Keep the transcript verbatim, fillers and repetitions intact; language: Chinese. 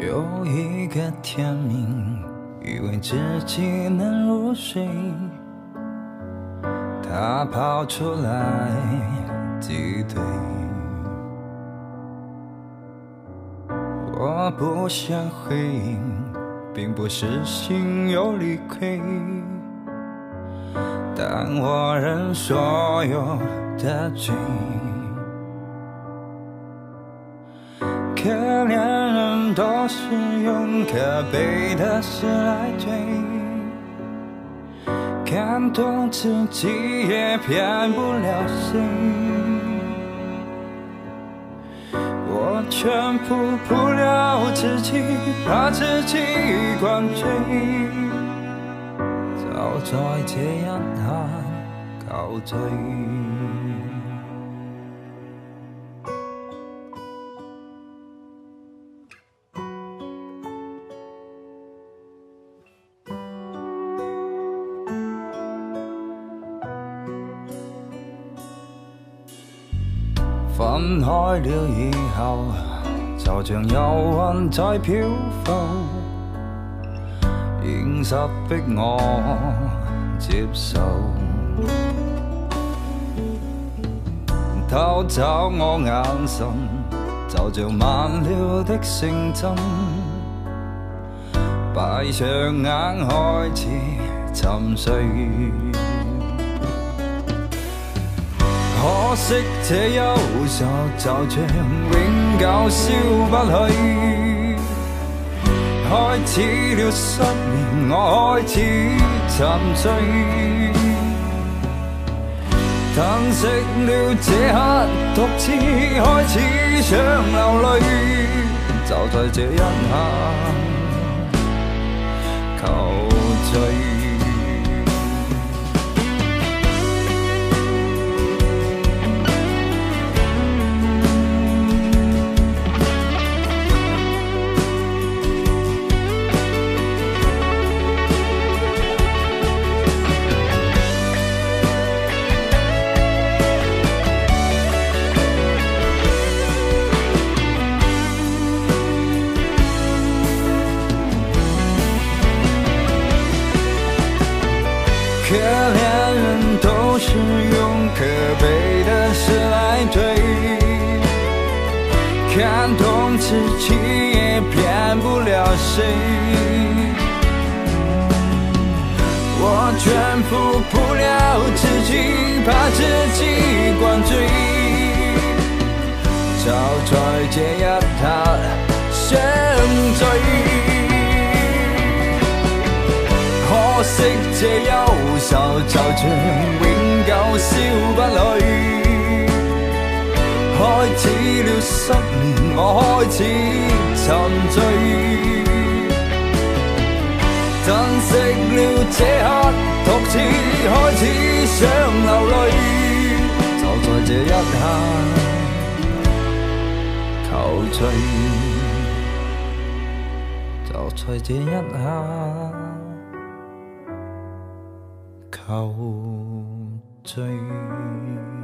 有一个天明，以为自己能入睡，他跑出来挤兑。我不想回应，并不是心有理亏，但我认所有的罪。可怜人都是用可悲的事来追，感动自己也骗不了谁。我全部不了自己，把自己灌醉，早在这样他告醉。分开了以後，就像憂鬱在漂浮，現實逼我接受，偷走我眼神，就像慢了的聲針，閉上眼開始沉睡。可惜這憂愁就像永久消不去，開始了失眠，我開始沉醉，疼惜了這刻，獨自開始想流淚，就在這一刻求醉。可怜人都是用可悲的事来对，感动自己也骗不了谁。我全部不了自己，把自己灌醉，就在這一刻想醉。可惜這憂愁就像永久消不去，開始了失眠，我開始沉醉，珍惜了這刻，獨自開始想流淚，就在這一刻求醉，就在這一刻求醉。